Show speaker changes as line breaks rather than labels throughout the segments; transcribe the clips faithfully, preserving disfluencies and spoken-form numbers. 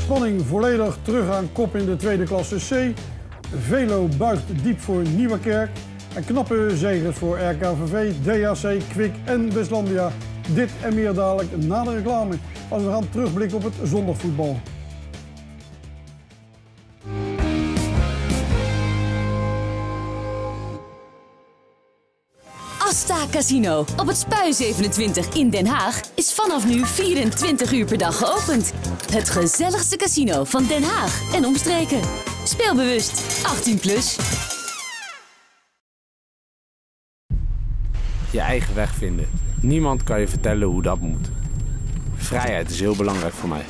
Spanning volledig terug aan kop in de tweede klasse C. Velo buigt diep voor Nieuwerkerk. En knappe zegens voor R K V V, D H C, Kwik en Westlandia. Dit en meer dadelijk na de reclame. Als we gaan terugblikken op het zondagvoetbal.
Asta Casino op het Spui zevenentwintig in Den Haag is vanaf nu vierentwintig uur per dag geopend. Het gezelligste casino van Den Haag en omstreken. Speel bewust, achttien plus.
Je eigen weg vinden. Niemand kan je vertellen hoe dat moet. Vrijheid is heel belangrijk voor mij.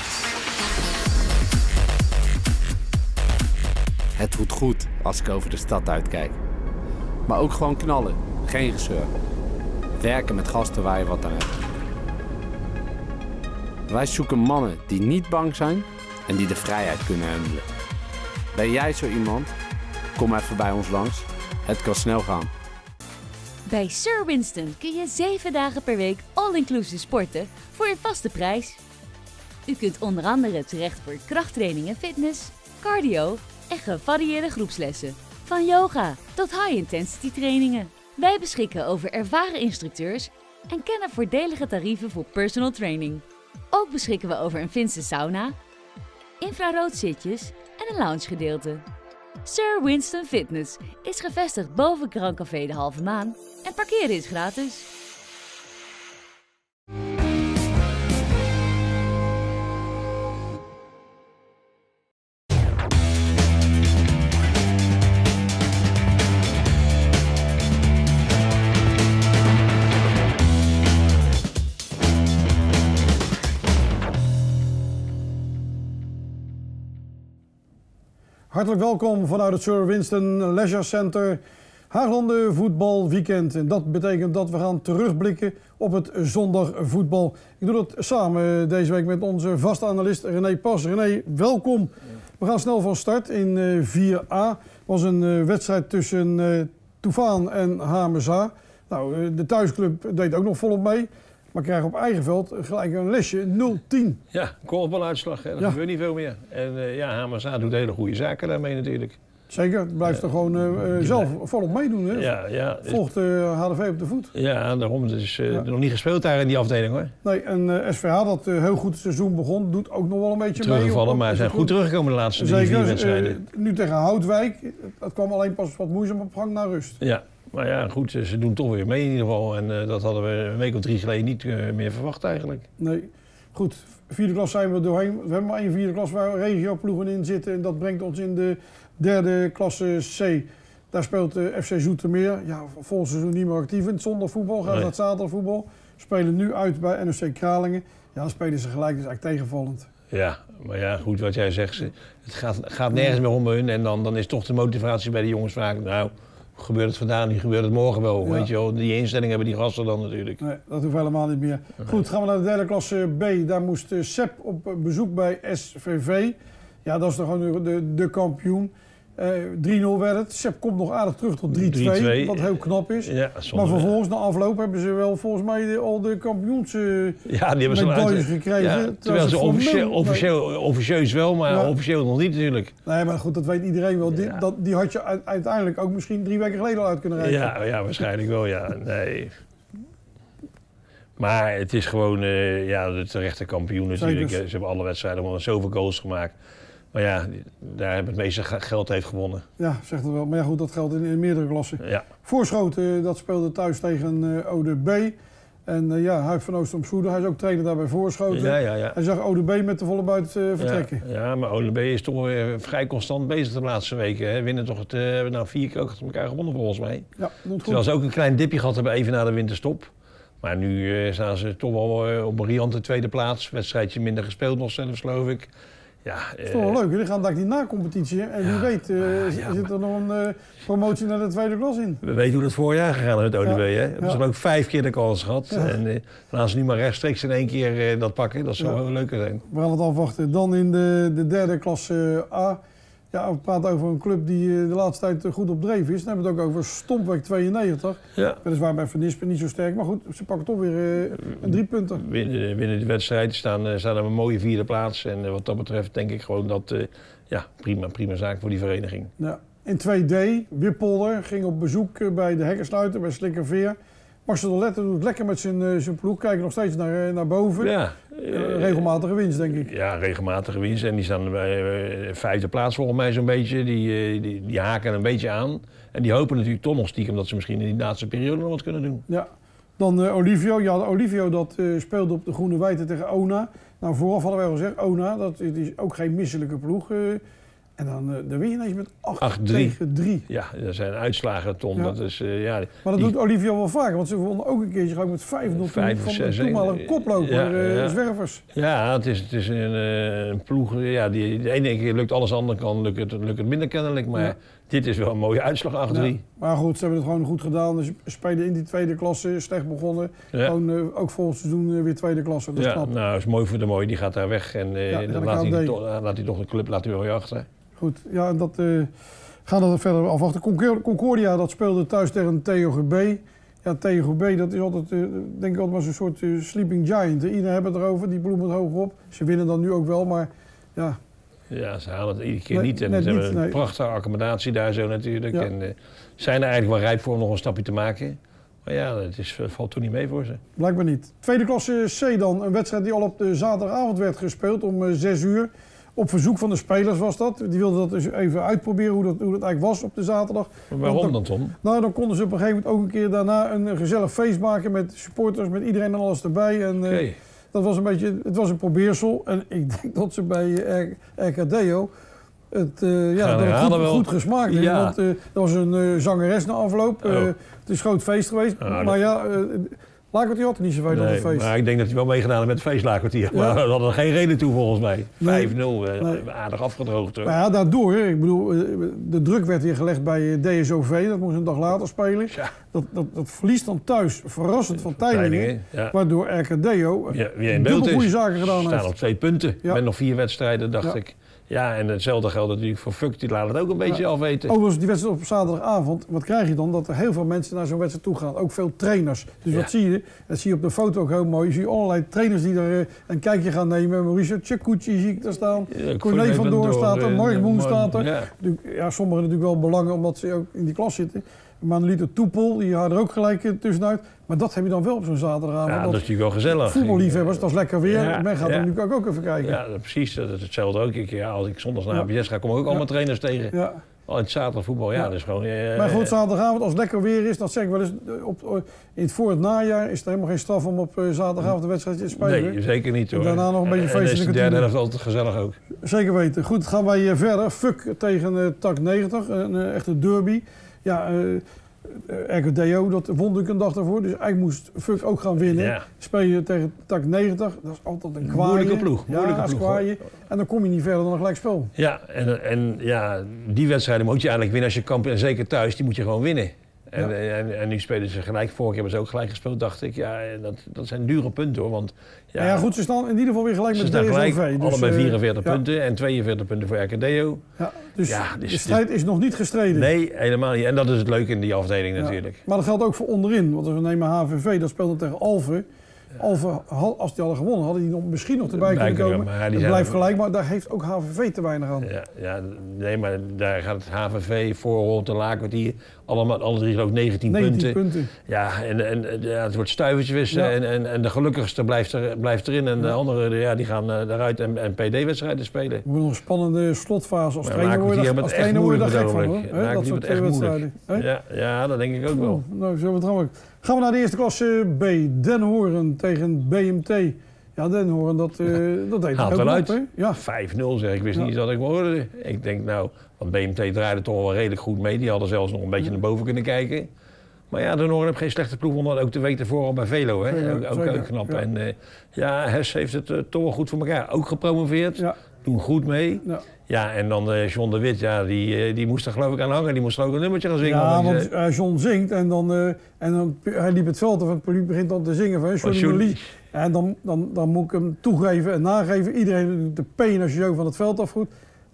Het voelt goed als ik over de stad uitkijk. Maar ook gewoon knallen. Geen gezeur. Werken met gasten waar je wat aan hebt. Wij zoeken mannen die niet bang zijn en die de vrijheid kunnen handelen. Ben jij zo iemand? Kom even bij ons langs. Het kan snel gaan.
Bij Sir Winston kun je zeven dagen per week all-inclusive sporten voor een vaste prijs. U kunt onder andere terecht voor krachttraining en fitness, cardio en gevarieerde groepslessen. Van yoga tot high-intensity trainingen. Wij beschikken over ervaren instructeurs en kennen voordelige tarieven voor personal training. Ook beschikken we over een Finse sauna, infraroodzitjes en een loungegedeelte. Sir Winston Fitness is gevestigd boven Grand Café de Halve Maan en parkeren is gratis.
Hartelijk welkom vanuit het Sir Winston Leisure Center. Haaglanden voetbalweekend. En dat betekent dat we gaan terugblikken op het zondagvoetbal. Ik doe dat samen deze week met onze vaste analist René Pas. René, welkom. We gaan snel van start in vier A. Het was een wedstrijd tussen Toefaan en Hamerza. Nou, de thuisclub deed ook nog volop mee. Maar krijgen op eigen veld gelijk een lesje nul tien.
Ja, korfbaluitslag. Dat ja. gebeurt niet veel meer. En uh, ja, Hamerza doet hele goede zaken daarmee natuurlijk.
Zeker, het blijft er gewoon uh, uh, zelf volop meedoen. Hè?
Ja, ja.
Volgt uh, H D V op de voet.
Ja, daarom. Het is uh, ja. nog niet gespeeld daar in die afdeling hoor.
Nee, en uh, S V H dat uh, heel goed het seizoen begon, doet ook nog wel een beetje
teruggevallen,
mee.
maar ze zijn goed teruggekomen de laatste
Zeker,
drie, vier wedstrijden.
Uh, nu tegen Houtwijk, dat kwam alleen pas wat moeizaam op gang naar rust.
Ja. Maar ja, goed, ze doen toch weer mee in ieder geval. En uh, dat hadden we een week of drie geleden niet uh, meer verwacht eigenlijk.
Nee, goed. Vierde klas zijn we doorheen. We hebben maar één vierde klas waar regioploegen in zitten. En dat brengt ons in de derde klasse C. Daar speelt uh, F C Zoetermeer. Ja, volgend seizoen niet meer actief in het zondagvoetbal. Gaat nee. naar het zaterdagvoetbal. Spelen nu uit bij N S C Kralingen. Ja, dan spelen ze gelijk. Dat is eigenlijk tegenvallend.
Ja, maar ja, goed wat jij zegt. Het gaat, gaat nergens meer om hun. En dan, dan is toch de motivatie bij de jongens vaak... Nou, gebeurt het vandaag niet, gebeurt het morgen wel. Ja. Weet je wel, die instelling hebben die gasten dan natuurlijk.
Nee, dat hoeft helemaal niet meer. Nee. Goed, gaan we naar de derde klasse B. Daar moest uh, Sepp op bezoek bij S V V. Ja, dat is toch gewoon de, de kampioen. Uh, drie nul werd het. Sepp komt nog aardig terug tot drie twee, wat heel knap is. Ja, maar vervolgens, na afloop, hebben ze wel volgens mij de, al de kampioens uh,
ja, die hebben
medailles uit, gekregen. Ja,
terwijl ze officieel, officieel, nee. officieus wel, maar ja. officieel nog niet natuurlijk.
Nee, maar goed, dat weet iedereen wel. Die,
ja.
dat, die had je uiteindelijk ook misschien drie weken geleden al uit kunnen rekenen.
Ja, ja, waarschijnlijk wel, ja. Nee. Maar het is gewoon uh, ja, de terechte kampioen natuurlijk. Zeker. Ze hebben alle wedstrijden gewoon zoveel goals gemaakt. Maar ja, daar hebben het meeste geld heeft gewonnen.
Ja, zegt het wel. Maar ja, goed, dat geldt in, in meerdere klassen. Ja. Voorschoten, dat speelde thuis tegen uh, O D B. En uh, ja, Huib van Oostrom-Soede, hij is ook trainer daar bij Voorschoten.
Ja, ja, ja.
Hij zag O D B met de volle buit uh, vertrekken.
Ja, ja, maar O D B is toch weer vrij constant bezig de laatste weken. Hè. Winnen toch het, uh, nou, vier keer ook achter elkaar gewonnen volgens mij. Ja, goed. Terwijl ze ook een klein dipje gehad hebben even na de winterstop. Maar nu uh, staan ze toch wel uh, op een riante tweede plaats. Wedstrijdje minder gespeeld nog zelfs, geloof ik. Ja,
dat is toch wel uh, leuk, die gaan daar die na-competitie. En wie ja, weet, uh, ja, zit er nog een uh, promotie naar de tweede klas in.
We weten hoe dat vorig jaar gegaan is met O D B. Ja, hè? Hebben ja. ze ook vijf keer de kans gehad. Ja. En uh, laten ze nu maar rechtstreeks in één keer uh, dat pakken. Dat zou ja. wel leuker zijn.
We gaan het afwachten. Dan in de, de derde klasse uh, A. Ja, we praten over een club die uh, de laatste tijd uh, goed op dreef is. Dan hebben we het ook over Stompweg tweeënnegentig. Ja. Weliswaar bij Van Nispen niet zo sterk, maar goed, ze pakken toch weer uh, een drie punten.
Winnen, winnen de wedstrijd, staan, uh, staan op een mooie vierde plaats. En uh, wat dat betreft denk ik gewoon dat, uh, ja, prima, prima zaak voor die vereniging.
Ja. In twee D, Wippolder ging op bezoek uh, bij de Hekkersluiter, bij Slikkerveer. Marcel de Letter doet het lekker met zijn, uh, zijn ploeg, kijken nog steeds naar, naar boven. Ja. Uh, regelmatige winst, denk ik.
Ja, regelmatige winst. En die staan bij uh, vijfde plaats volgens mij zo'n beetje. Die, uh, die, die haken een beetje aan. En die hopen natuurlijk toch nog stiekem dat ze misschien in die laatste periode nog wat kunnen doen.
Ja. Dan uh, Olivio. Ja, Olivio dat uh, speelde op de Groene Weite tegen Ona. Nou, vooraf hadden wij al gezegd, Ona, dat is ook geen misselijke ploeg. Uh, En dan, uh, dan win je ineens met acht tegen drie.
Ja, dat zijn uitslagen, Tom. Ja. Dat is, uh, ja,
maar dat die... doet Olivio wel vaker, want ze wonnen ook een keertje ook met vijf nul van de toenmalige koploper, ja, uh, ja. Zwervers.
Ja, het is, het is een, uh, een ploeg. Ja, die, de ene keer lukt alles, de andere kan lukt het, lukt het minder kennelijk. Maar ja. dit is wel een mooie uitslag, acht drie. Ja.
Maar goed, ze hebben het gewoon goed gedaan. Ze spelen in die tweede klasse, slecht begonnen. Ja. Gewoon, uh, ook volgend seizoen uh, weer tweede klasse. Dat is
ja,
knap.
Nou, dat is mooi voor de mooie. Die gaat daar weg en uh, ja, dan laat hij, to, laat hij toch de club laat hij wel weer achter.
Goed, ja, dat uh, gaan we verder afwachten. Concordia dat speelde thuis tegen T O G B. Ja, T O G B dat is altijd, uh, denk ik altijd maar zo'n soort uh, sleeping giant. Hè. Iedereen hebben het erover, die ploeg moet hoog op. Ze winnen dan nu ook wel, maar ja.
Ja, ze halen het iedere keer nee, niet. En ze hebben een nee. prachtige accommodatie daar zo natuurlijk. Ja. En uh, zijn er eigenlijk wel rijp voor om nog een stapje te maken. Maar ja, het is, valt toen niet mee voor ze.
Blijkbaar niet. Tweede klasse C dan, een wedstrijd die al op de zaterdagavond werd gespeeld om uh, zes uur. Op verzoek van de spelers was dat. Die wilden dat dus even uitproberen hoe dat, hoe dat eigenlijk was op de zaterdag.
Maar waarom dan, dan, Tom?
Nou, dan konden ze op een gegeven moment ook een keer daarna een gezellig feest maken met supporters, met iedereen en alles erbij. En, okay. uh, dat was een beetje, het was een probeersel. En ik denk dat ze bij R K D O het, uh, ja, dat het goed, goed gesmaakt heeft. Ja. Want uh, er was een uh, zangeres na afloop. Uh, oh. Het is een groot feest geweest. Ah, maar ja... Uh, Laakkwartier had er niet zoveel nee, op het feest.
Maar ik denk dat hij wel meegedaan heeft met het feest Laakkwartier. Ja. Maar we hadden er geen reden toe volgens mij. vijf nul, nee. nee. aardig afgedroogd.
Nou ja, daardoor, ik bedoel, de druk werd weer gelegd bij D S O V. Dat moest een dag later spelen. Ja. Dat, dat, dat verliest dan thuis verrassend van Teylingen. Ja. Waardoor R K D O
ja, dubbel goede
zaken gedaan heeft.
We staan op twee punten. Ja. Met nog vier wedstrijden, dacht ja. ik. Ja, en hetzelfde geldt natuurlijk voor Fuck, die laat het ook een beetje ja. afweten.
Overigens, die wedstrijd op zaterdagavond, wat krijg je dan? Dat er heel veel mensen naar zo'n wedstrijd toe gaan. Ook veel trainers. Dus ja. wat zie je? Dat zie je op de foto ook heel mooi. Je ziet allerlei trainers die er uh, een kijkje gaan nemen. Mauricio Tchekouchi zie ik daar staan. Ja, Corné van Doorn staat er. Mark Boen staat er. Ja. ja, sommigen natuurlijk wel belangen omdat ze ook in die klas zitten. Manolito Toepel, die had er ook gelijk tussenuit. Maar dat heb je dan wel op zo'n zaterdagavond.
Ja, dat is natuurlijk wel gezellig.
Voetballiefhebbers, dat is lekker weer. Ja, Men gaat ja. er natuurlijk ook even kijken.
Ja, precies. Dat is hetzelfde ook. Ik, ja, als ik zondags naar ja. A B S ga, kom ik ook ja. allemaal trainers tegen. Ja. Al in het zaterdagvoetbal, ja, ja. dat is gewoon... Uh,
maar goed, zaterdagavond, als het lekker weer is, dat zeg ik wel eens... Op, op, in het, voor het najaar is er helemaal geen straf om op uh, zaterdagavond een wedstrijdje te spelen.
Nee, zeker niet hoor.
En daarna nog een beetje feestelijke
En de derde helft altijd gezellig ook.
Zeker weten. Goed, gaan wij uh, verder. Fuck tegen uh, T A C negentig, een uh, echte derby. Ja... Uh, R K D O, dat won natuurlijk een dag daarvoor, dus eigenlijk moest Fuck ook gaan winnen. Ja. Spelen tegen T A C negentig, dat is altijd een kwaaie.
Moeilijke ploeg. Moeilijke
ja,
ploeg
kwaaie. En dan kom je niet verder dan een gelijkspel.
Ja, en, en ja, die wedstrijden moet je eigenlijk winnen als je kampioen, en zeker thuis, die moet je gewoon winnen. En, ja. en, en nu spelen ze gelijk, vorig jaar hebben ze ook gelijk gespeeld, dacht ik. Ja, dat, dat zijn dure punten hoor, want...
Ja, ja goed, ze staan in ieder geval weer gelijk met D S O V.
Dus, allebei vierenveertig uh, punten ja. en tweeënveertig punten voor R K D O.
Ja, dus ja, dus, de strijd is nog niet gestreden.
Nee, helemaal niet. En dat is het leuke in die afdeling ja. natuurlijk.
Maar dat geldt ook voor onderin, want als we nemen H V V, dat speelde tegen Alphen. Alphen, als die hadden gewonnen, hadden die nog, misschien nog erbij kunnen komen. Maar het blijft gelijk, maar daar heeft ook H V V te weinig aan.
Ja, ja, nee, maar daar gaat het H V V, Voorholt en Laakkwartier, allemaal, alle drie geloof ik negentien, negentien punten. punten. Ja, en, en ja, het wordt stuivertje wisselen ja. en, en, en de gelukkigste blijft, er, blijft erin en ja. de anderen ja, die gaan uh, eruit en, en P D-wedstrijden spelen.
We nog een spannende slotfase als trainer worden. Als trainer word je daar gek van hoor. He, dat soort twee wedstrijden.
Ja, ja, dat denk ik ook wel.
Oh, nou, zo wat gaan we naar de eerste klasse B. Den Horen tegen B M T. Ja, Den Horen, dat, uh, dat deed
haalt wel uit. Op, ja. vijf nul zeg ik, wist ja. niet dat ik me hoorde. Ik denk nou, want B M T draaide toch wel redelijk goed mee. Die hadden zelfs nog een beetje ja. naar boven kunnen kijken. Maar ja, Den Horen heeft geen slechte ploeg, omdat ook de week ervoor al bij Velo. Hè? Velo ook, ook, ook knap. Ja. En uh, ja, Hess heeft het uh, toch wel goed voor elkaar. Ook gepromoveerd, ja. doen goed mee. Ja. Ja, en dan uh, John de Wit, ja, die, uh, die moest er geloof ik aan hangen. Die moest er ook een nummertje gaan zingen.
Ja, want uh, John zingt en dan, uh, en dan hij liep het veld af en het publiek begint dan te zingen van Johnny. En dan, dan, dan moet ik hem toegeven en nageven. Iedereen de P als je zo van het veld afgoed.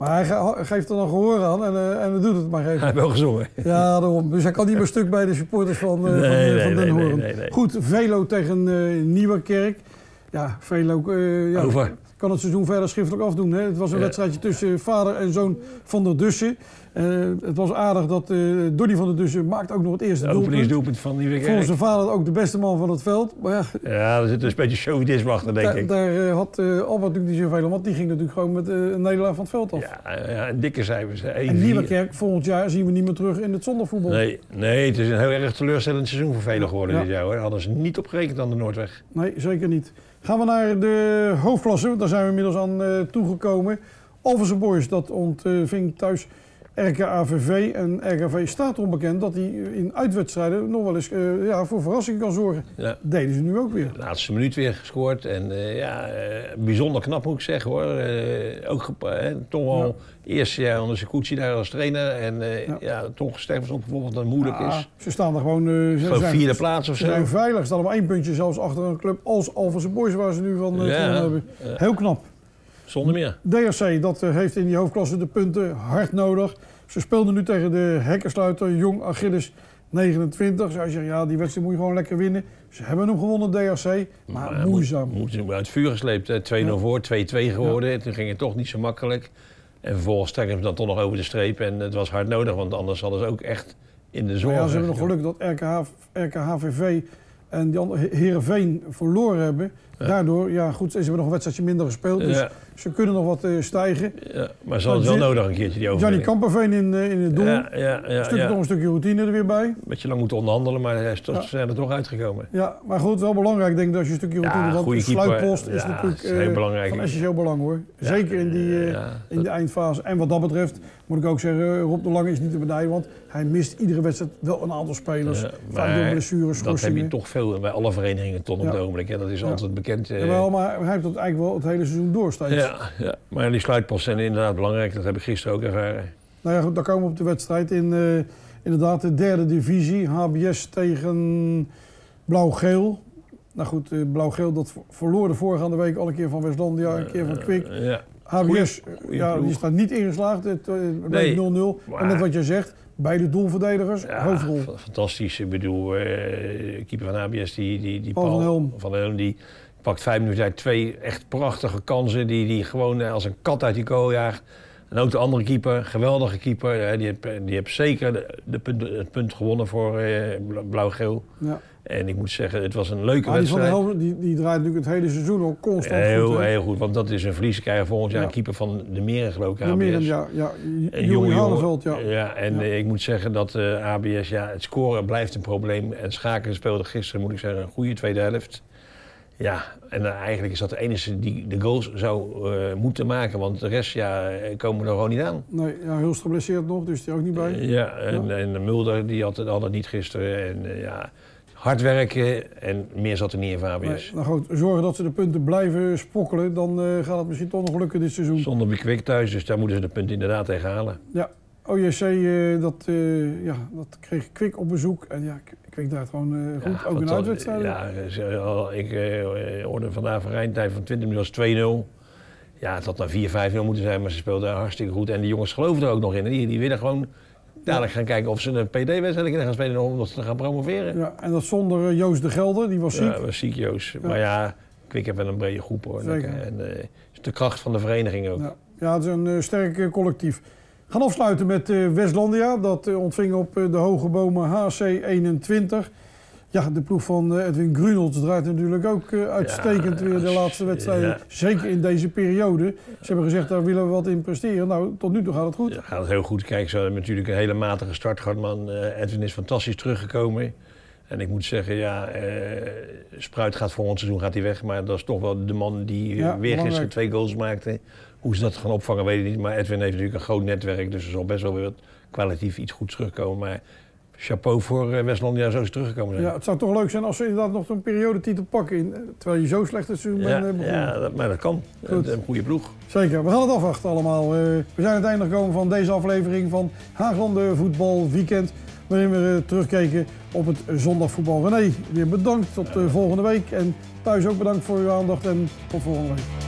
Maar hij geeft er dan gehoor aan en, uh, en doet het maar even.
Hij heeft wel gezongen.
Ja, daarom. Dus hij kan niet meer stuk bij de supporters van, uh,
nee,
van, uh,
nee,
van Den
nee,
Hoorn.
nee, nee, nee.
Goed, Velo tegen uh, Nieuwerkerk. Ja, Velo uh, ja,
Over.
kan het seizoen verder schriftelijk afdoen. Hè? Het was een ja. wedstrijdje tussen vader en zoon van der Dussen. Uh, het was aardig dat uh, Donny van der Dussen maakt ook nog het eerste doelpunt.
Het doelpunt van Nieuwerkerk.
Volgens zijn vader ook de beste man van het veld. Maar ja,
ja, er zit een beetje chauvinisme achter, denk
da,
ik.
Daar uh, had uh, Albert natuurlijk niet zoveel, want die ging natuurlijk gewoon met uh, een nederlaag van het veld af.
Ja, ja een dikke cijfers.
En Nieuwerkerk, volgend jaar zien we niet meer terug in het zondagvoetbal.
Nee, nee, het is een heel erg teleurstellend seizoen voor velen geworden
ja.
dit jaar. Hoor. Hadden ze niet op gerekend aan de Noordweg.
Nee, zeker niet. Gaan we naar de hoofdklasse, daar zijn we inmiddels aan uh, toegekomen. Alphense Boys, dat ontving thuis R K A V V. En R K A V staat onbekend dat hij in uitwedstrijden nog wel eens uh, ja, voor verrassing kan zorgen. Ja. Deden ze nu ook weer.
De laatste minuut weer gescoord. En uh, ja, uh, bijzonder knap moet ik zeggen hoor. Uh, ook uh, toch wel ja. eerste jaar onder Secucci daar als trainer. En uh, ja. ja, toch sterk op bijvoorbeeld dat het moeilijk ja, is.
Ze staan er gewoon... Uh, ze
zijn, vierde plaats of
ze
zo.
Ze zijn veilig. Ze staan op één puntje zelfs achter een club als Alphense Boys waar ze nu van uh, ja. hebben. Ja. Heel knap.
Zonder meer.
D R C, dat uh, heeft in die hoofdklasse de punten hard nodig. Ze speelden nu tegen de hekkensluiter Jong Achilles negenentwintig. Zou je zeggen, ja, die wedstrijd moet je gewoon lekker winnen. Ze hebben hem gewonnen, D R C, maar, maar moeizaam.
Moeten ze uit het vuur gesleept. twee nul ja. voor, twee twee geworden. Ja. Toen ging het toch niet zo makkelijk. En vervolgens trekken ze dan toch nog over de streep. En het was hard nodig, want anders hadden ze ook echt in de zorg.
Ja, ze hebben nog geluk dat R K H V V en die andere Heerenveen verloren hebben. Ja. Daardoor, ja goed, ze hebben nog een wedstrijdje minder gespeeld, dus ja. ze kunnen nog wat uh, stijgen.
Ja, maar ze hadden wel nodig een keertje die overwinning.
Gianni Kamperveen in, uh, in het doel.
Ja, ja, ja,
stukje
ja.
toch een stukje routine er weer bij.
Een beetje lang moeten onderhandelen, maar hij is toch, ja. zijn er toch uitgekomen.
Ja, maar goed, wel belangrijk denk ik dat je een stukje routine...
Ja,
want de sluitpost is
ja,
natuurlijk
is heel belangrijk.
van essentieel belang hoor.
Ja,
Zeker in, die, uh,
ja,
in
dat...
de eindfase. En wat dat betreft moet ik ook zeggen, Rob de Lange is niet te benijden, want hij mist iedere wedstrijd wel een aantal spelers.
Ja,
vaak door blessures, schorsingen.
Dat heb je toch veel bij alle verenigingen tot op het ja. ogenblik. Ja, dat is ja. altijd bekend. Uh...
Jawel, maar hij heeft dat eigenlijk wel het hele seizoen door steeds.
Ja, ja, maar die sluitposten zijn inderdaad belangrijk. Dat heb ik gisteren ook ervaren.
Nou ja, goed, dan komen we op de wedstrijd in uh, inderdaad de derde divisie. H B S tegen Blauw-Geel. Nou goed, uh, Blauw-Geel dat verloor de voorgaande week al een keer van Westlandia, een keer van Kwik. Uh, ja. H B S, goeie, ja, die staat niet ingeslaagd. Het uh, bleef nul nul. En net wat je zegt, beide doelverdedigers,
ja,
hoofdrol.
Fantastisch. Ik bedoel, uh, de keeper van H B S, die, die, die
Paul, Paul van Helm.
Van Helm, die pakt vijf minuten uit twee echt prachtige kansen. Die, die gewoon als een kat uit die kool jaagt. En ook de andere keeper, geweldige keeper. Die heeft, die heeft zeker de, de punt, het punt gewonnen voor uh, Blauw-Geel. Ja. En ik moet zeggen, het was een leuke
maar die
wedstrijd.
Van Helm, die, die draait natuurlijk het hele seizoen al constant
heel,
goed.
Heel, heel goed, want dat is een verlies. Krijgen volgend jaar ja. een keeper van de Meren, geloof ik,
de Meren, ja. ja. Joeri Haneveld, ja.
ja. En ja. ik moet zeggen dat uh, A B S, ja, het scoren blijft een probleem. En Schaken speelde gisteren, moet ik zeggen, een goede tweede helft. Ja, en uh, eigenlijk is dat de enige die de goals zou uh, moeten maken, want de rest ja, komen er gewoon niet aan.
Nee, ja, heel geblesseerd nog, dus die ook niet bij.
Uh, ja, en, ja. en Mulder die had het, had het niet gisteren. En, uh, ja, hard werken en meer zat er niet in voor A B S.
Nee, nou goed, zorgen dat ze de punten blijven spokkelen, dan uh, gaat het misschien toch nog lukken dit seizoen.
Zonder bij Kwik thuis, dus daar moeten ze de punten inderdaad tegen halen.
Ja, O J C uh, dat, uh, ja, dat kreeg Kwik op bezoek en ja, Kwik draait gewoon uh, goed, ja, ook in uitwedstrijden.
Ja, ik uh, hoorde vandaag van Rijntijd van twintig minuten was twee nul. Ja, het had naar vier vijf nul moeten zijn, maar ze speelden hartstikke goed. En die jongens geloofden er ook nog in. Die, die willen gewoon dadelijk gaan kijken of ze een P D-wedstrijd gaan spelen om ze te gaan promoveren.
Ja, en dat zonder Joost de Gelder, die was ziek.
Ja, was ziek Joost. Ja. Maar ja, Kwik heeft wel een brede groep hoor.
Zeker.
En uh, is de kracht van de vereniging ook.
Ja, ja het is een uh, sterk uh, collectief. We gaan afsluiten met uh, Westlandia. Dat uh, ontving op uh, de Hoge Bomen H C eenentwintig. Ja, de ploeg van uh, Edwin Grunholz draait natuurlijk ook uh, uitstekend ja, weer de laatste wedstrijden. Ja. Zeker in deze periode. Ze hebben gezegd, daar willen we wat in presteren. Nou, tot nu toe gaat het goed.
Ja, gaat het heel goed. Kijk, ze hebben natuurlijk een hele matige start gehad, man. Uh, Edwin is fantastisch teruggekomen. En ik moet zeggen, ja, uh, Spruit gaat voor ons seizoen gaat hij weg. Maar dat is toch wel de man die ja, weer gisteren twee goals maakte. Hoe ze dat gaan opvangen, weet ik niet. Maar Edwin heeft natuurlijk een groot netwerk. Dus er zal best wel weer kwalitatief iets goed terugkomen. Maar chapeau voor uh, Westlandia, zo is teruggekomen zijn.
Ja, het zou toch leuk zijn als ze inderdaad nog zo'n periodetitel pakken. In, terwijl je zo slecht het seizoen
ja,
bent begonnen.
Ja, dat, maar dat kan. Goed. Een goede ploeg.
Zeker. We gaan het afwachten allemaal. Uh, we zijn aan het einde gekomen van deze aflevering van Haaglanden Voetbal Weekend. Waarin we uh, terugkeken op het zondagvoetbal. René, weer bedankt. Tot uh, volgende week. En thuis ook bedankt voor uw aandacht en tot volgende week.